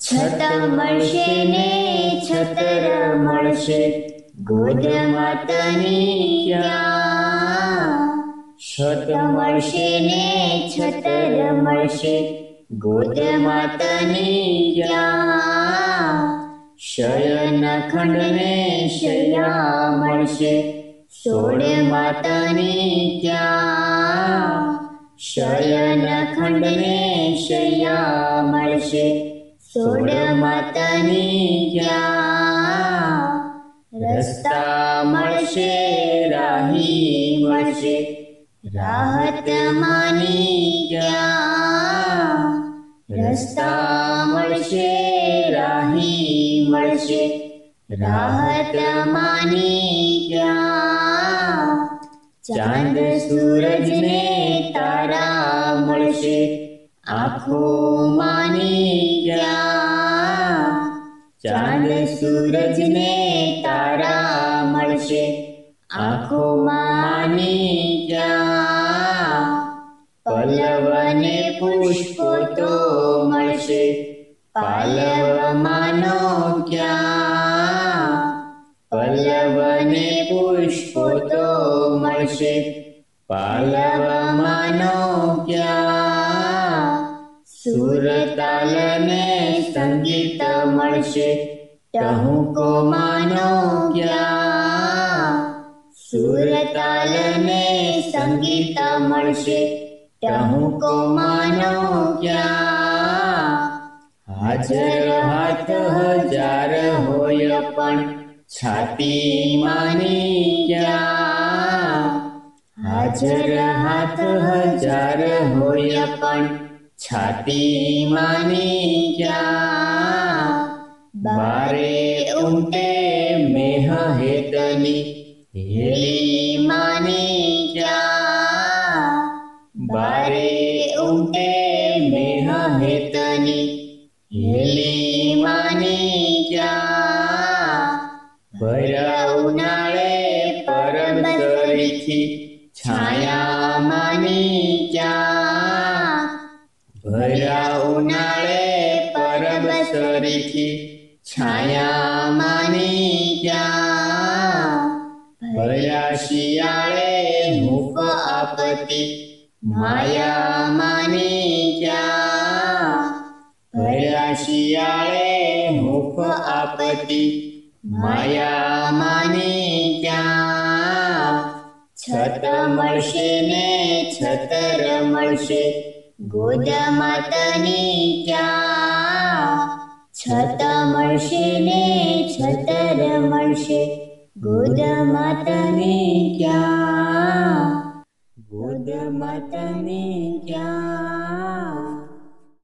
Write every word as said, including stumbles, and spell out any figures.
છત મળશે ને છતર મળશે, ગોદ માતાની ક્યાં. છત મળશે ને છતર મળશે, ગોદ માતાની ક્યાં. શયન ખંડ ને શૈયા મળશે, સોળ માતાની ક્યાં. શયન ખંડ ને શૈયા મળશે, સોળ માતાની ક્યાં. રસ્તા મળશે રાહી મળશે, રાહત માની ક્યાં. રસ્તા મળશે રાહી મળશે, રાહત માની ક્યાં. ચાંદ સૂરજ ને તારા મળશે, આંખો માની ક્યાં. ચાંદ સૂરજ ને તારા મળશે, આંખો માની ક્યાં. પલ્લવ ને પુષ્પો તો મળશે, પાલવ માનો ક્યાં. પલ્લવ ને પુષ્પો તો મળશે, પાલવ માનો ક્યાં. સુરતાલ ને સંગીત મળશે, ટહુકો માનો ક્યાં. સુરતાલ ને સંગીત મળશે, ટહુકો માનો ક્યાં. હાજર હાથ હજાર હોય પણ છાતી માની ક્યાં. હાજર હાથ હજાર હોય પણ છાતી માની ક્યાં. બારે ઉમટે મેહ હેતની, હેલી માની ક્યાં. બારે ઉમટે મેહ હેતની, હેલી માની ક્યાં. ભર્યા ઉનાળે પરબ સરીથી, છાયા માની ક્યાં. ભર્યા ઉનાળે પરબ સરીથી, છાયા માની ક્યાં. ભર્યા શિયાળે હૂંફ આપતી, માયા માની ક્યાં. ભર્યા શિયાળે હૂંફ આપતી, માયા માની ક્યાં. છત મળશે ને છતર મળશે, ગોદ માતાની ક્યાં. છત મળશે ને છતર મળશે, ગોદ માતાની ક્યાં. ગોદ માતાની ક્યાં.